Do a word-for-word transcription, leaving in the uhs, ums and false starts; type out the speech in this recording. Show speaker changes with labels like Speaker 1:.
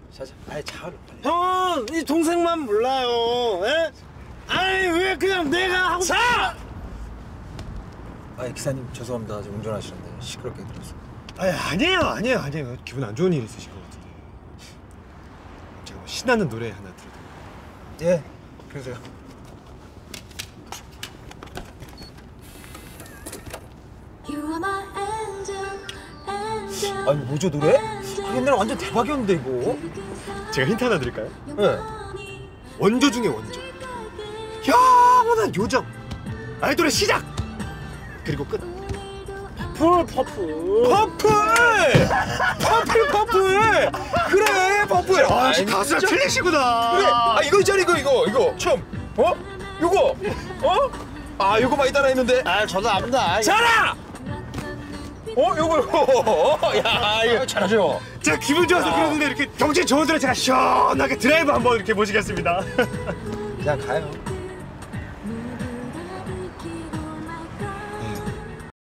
Speaker 1: 자자. 아이 차를 빨리.
Speaker 2: 형은 이 동생만 몰라요. 에? 아니 왜 그냥 내가 하고 자!
Speaker 1: 아 기사님 죄송합니다. 지금 운전하시는데 시끄럽게 들었어.
Speaker 2: 아니 아니에요 아니에요 아니에요. 기분 안 좋은 일 있으실 것 같은데. 제가 신나는 노래 하나 들어드릴게요.
Speaker 1: 예. 그러세요. 아니 뭐죠 노래? 아, 옛날에 완전 대박이었는데 이거.
Speaker 2: 제가 힌트 하나 드릴까요?
Speaker 1: 네.
Speaker 2: 원조 중에 원조. 영원한 요정. 아이돌의 시작. 그리고 끝.
Speaker 1: 퍼플 퍼플 퍼플 퍼플 퍼플 그래 퍼플.
Speaker 2: 아 역시 가수랑 틀리시구나.
Speaker 1: 그래. 아 이거 있잖아 이거 이거 이거 처음 어? 요거 어? 아 요거 많이 따라했는데.
Speaker 2: 아 저도 압니다.
Speaker 1: 잘하. 어 요거 요거. 야 이거 잘하죠.
Speaker 2: 제가 기분 좋아서 그러는데 이렇게 경치 좋은 데로 제가 시원하게 드라이브 한번 이렇게 모시겠습니다.
Speaker 1: 그냥 가요.